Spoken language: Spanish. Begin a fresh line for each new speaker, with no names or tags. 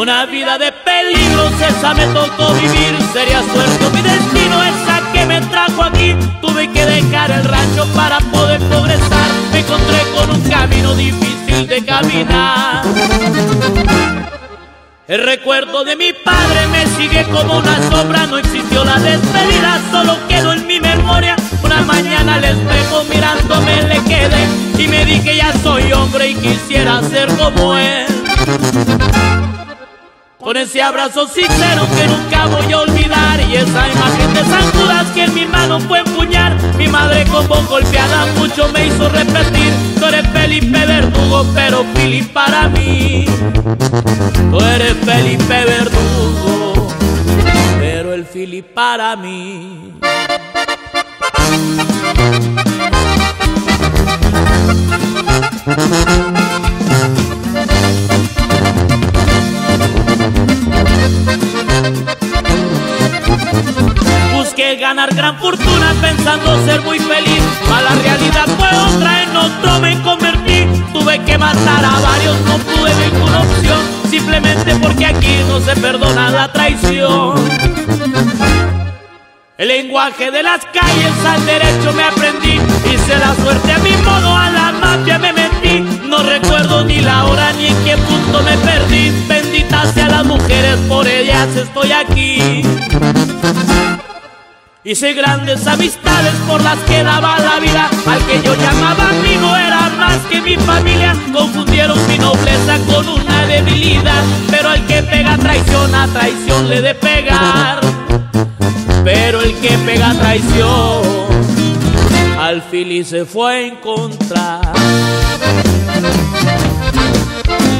Una vida de peligros, esa me tocó vivir. Sería suerte mi destino, esa que me trajo aquí. Tuve que dejar el rancho para poder progresar. Me encontré con un camino difícil de caminar. El recuerdo de mi padre me sigue como una sombra. No existió la despedida, solo quedó en mi memoria. Una mañana al espejo mirándome le quedé y me dije ya soy hombre y quisiera ser como él. Con ese abrazo sincero que nunca voy a olvidar, y esa imagen de San Judas que en mi mano fue empuñar. Mi madre con voz golpeada mucho me hizo repetir: tú eres Felipe Verdugo, pero Fili para mí. Tú eres Felipe Verdugo, pero el Fili para mí. Busqué ganar gran fortuna pensando ser muy feliz, mas la realidad fue otra, en otro me convertí. Tuve que matar a varios, no tuve ninguna opción, simplemente porque aquí no se perdona la traición. El lenguaje de las calles al derecho me aprendí, hice la suerte a mi modo, a la mafia me metí. No recuerdo ni la hora ni en qué punto me perdí. Benditas sean las mujeres, por ellas estoy aquí. Hice grandes amistades por las que daba la vida. Al que yo llamaba amigo era más que mi familia. Confundieron mi nobleza con una debilidad, pero el que pega traición, a traición le de pegar. Pero el que pega traición, al Fili se fue a encontrar.